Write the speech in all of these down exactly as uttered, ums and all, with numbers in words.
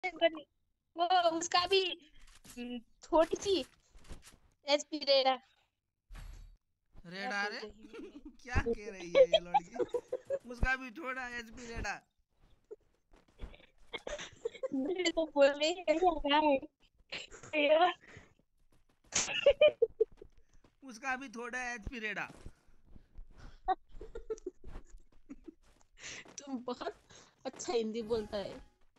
वो उसका भी थोड़ी सी एचपी रेडा रेडा रे क्या कह रही है ये लड़की? उसका भी थोड़ा एचपी रेडा। तो बोल रही है उसका भी थोड़ा एचपी रेडा। तुम बहुत अच्छा हिंदी बोलता है।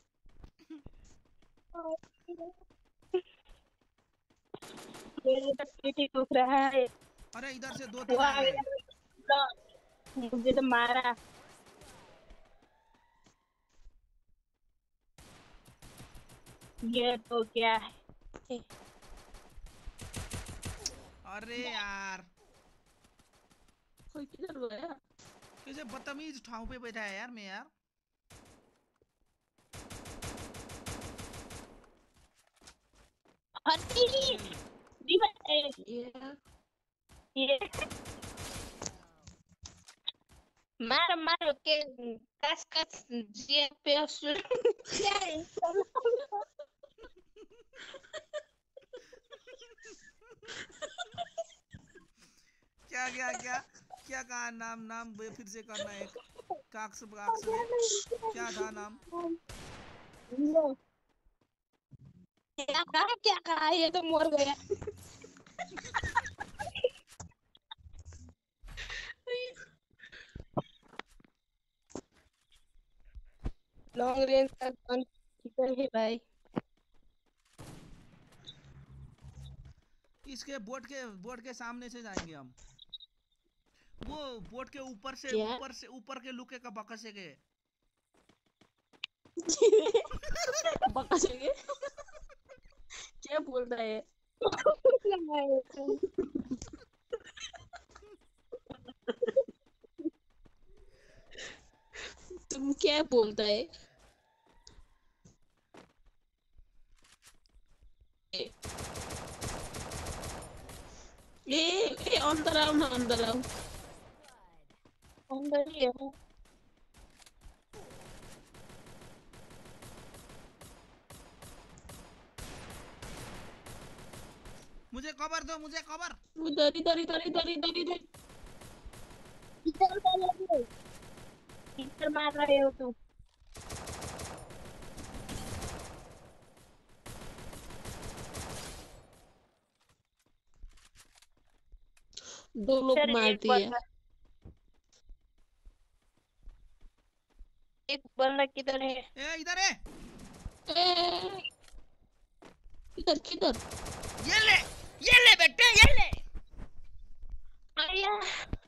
मेरे तो पेट ही दुख रहा है। अरे इधर से दो वो तीन आ आ गए। गया मुझे तो मारा। ये तो क्या है? अरे यार कोई किधर गया? कैसे बदतमीज ठाव पे बैठा है यार मैं यार। हटी ये ये मार मार के कस कस जे पे क्या है? क्या क्या क्या क्या कहा? नाम नाम बे- फिर से करना एक। काक्स काक्स में क्या था नाम? क्या कहा क्या कहा ये तो मर गया। लॉन्ग रेंज का गन किधर है भाई? इसके बोट के बोट के सामने से जाएंगे हम। वो बोट के ऊपर से क्या? ऊपर से ऊपर के लुके का बकसे के। बकचोगे? क्या बोल रहा है? तुम क्या बोलता है? ए ए अंदर आओ ना, अंदर आओ। अंदर ही है। मुझे कवर दो, मुझे कवर। इधर इधर इधर इधर इधर इधर। इधर उधर लगे इधर मार रहे हो तुम। दो लोग इधर मार एक दिए। बंदा एक बंदा किधर है? ए इधर है। ए, किधर किधर? ये ले, ये ले बेटे, ये ले। आया